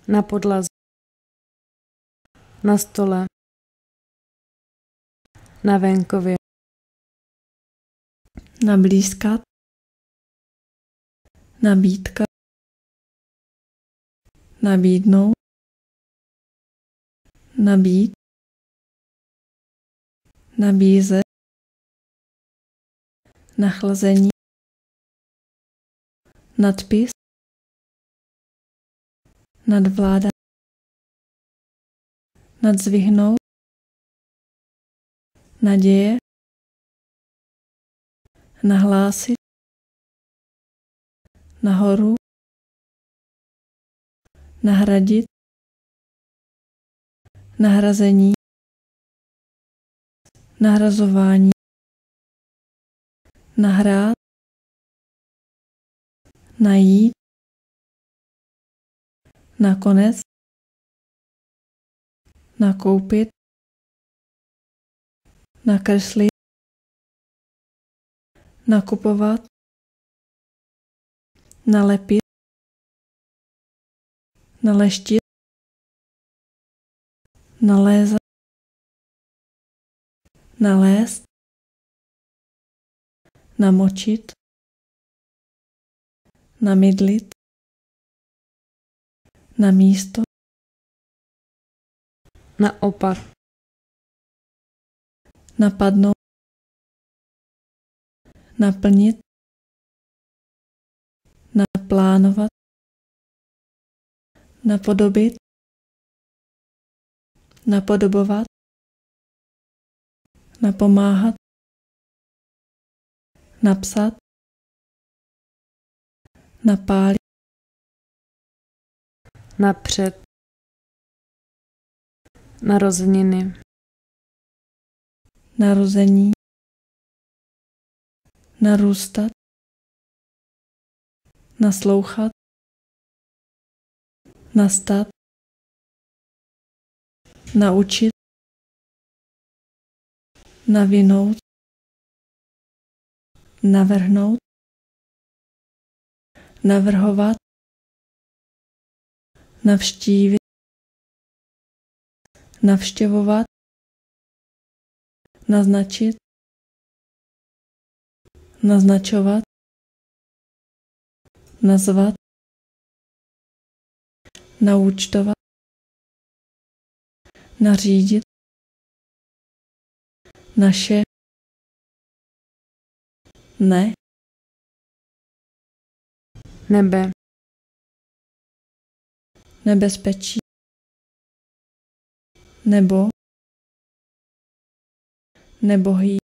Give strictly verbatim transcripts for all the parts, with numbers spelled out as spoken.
Na podlaze. Na stole. Na venkově. Nablízkat. Nabídka. Nabídnout. Nabít. Nabízet. Nachlazení. Nadpis. Nadvládat. Nadzvihnout. Naděje. Nahlásit. Nahoru. Nahradit. Nahrazení. Nahrazování. Nahrát. Najít. Nakonec. Nakoupit. Nakreslit. Nakupovat. Nalepit. Naleštit. Nalézat. Nalézt. Namočit. Namydlit. Na místo. Naopak. Napadnout. Naplnit. Naplánovat. Napodobit. Napodobovat. Napomáhat. Napsat. Napálit. Napřed. Narozeniny. Narození. Narůstat. Naslouchat. Nastat. Naučit. Navinout. Navrhnout. Navrhovat. Navštívit. Navštěvovat. Naznačit. Naznačovat. Nazvat. Naúčtovat. Nařídit. Naše. Ne. Nebe. Nebezpečí. Nebo. Nebohý.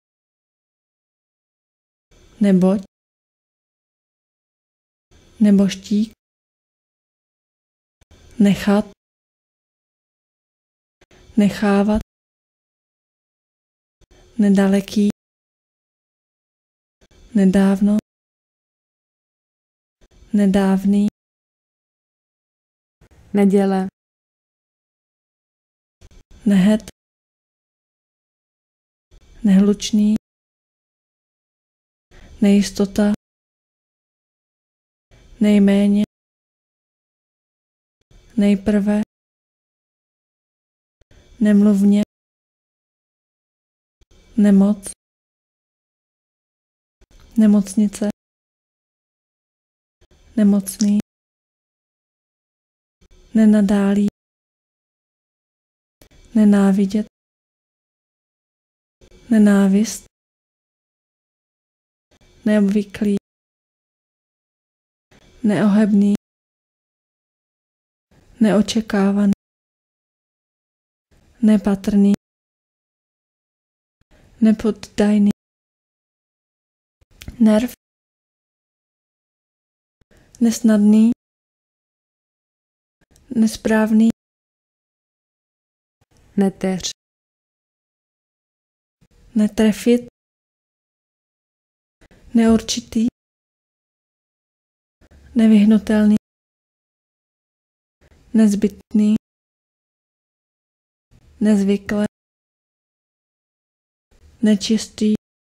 Neboť. Neboštík. Nechat. Nechávat. Nedaleký. Nedávno. Nedávný. Neděle. Nehet. Nehlučný. Nejistota. Nejméně. Nejprve. Nemluvně. Nemoc. Nemocnice. Nemocný. Nenadálý. Nenávidět. Nenávist. Neobvyklý. Neohebný. Neočekávaný. Nepatrný. Nepoddajný. Nerv. Nesnadný. Nesprávný. Neteř. Netrefit. Neurčitý. Nevyhnutelný. Nezbytný. Nezvyklé. Nečistý.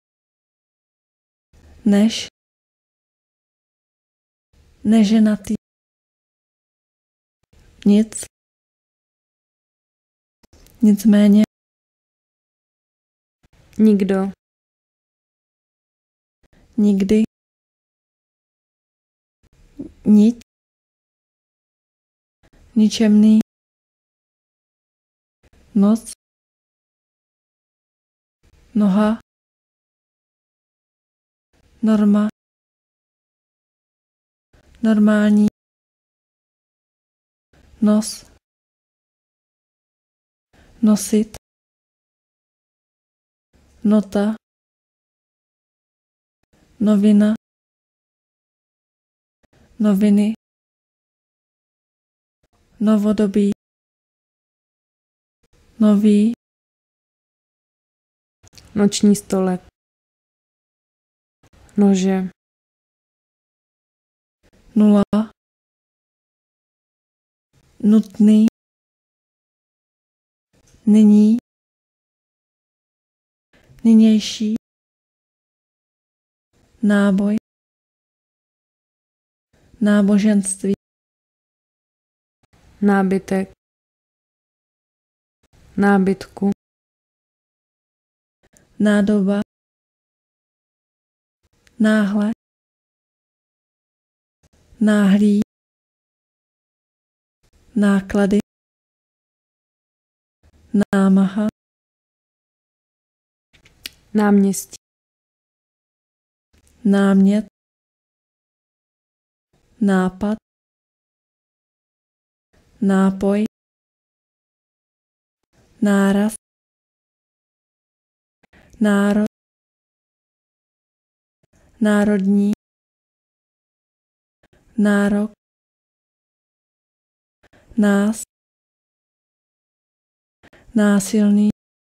Než. Neženatý. Nic. Nicméně. Nikdo. Nikdy. Niť. Ničemný. Noc. Noha. Norma. Normální. Nos. Nosit. Nota. Novina. Noviny. Novodobí. Nový. Noční stolek. Nože. Nula. Nutný. Nyní. Nynější. Náboj. Náboženství. Nábytek. Nábytku. Nádoba. Náhle. Náhlý. Náklady. Námaha. Náměstí. Námět. Nápad. Nápoj. Náraz. Národ. Národní. Nárok. Nás. Násilný.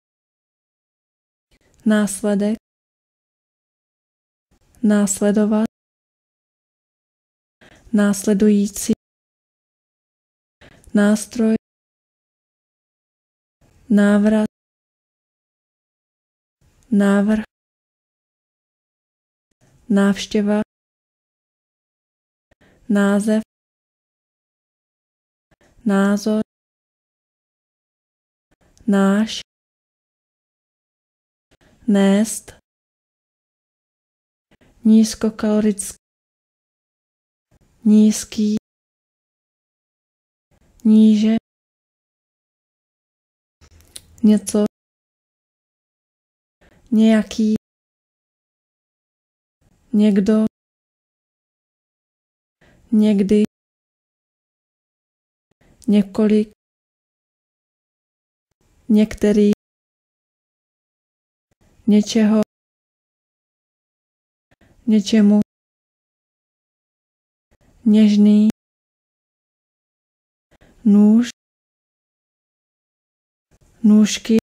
Následek. Následovat. Následující. Nástroj. Návrat. Návrh. Návštěva. Název. Názor. Náš. Nést. Nízkokalorický. Nízký. Níže. Něco. Nějaký. Někdo. Někdy. Několik. Některý. Něčeho. Něčemu. Něžný. Nůž. Nůžky.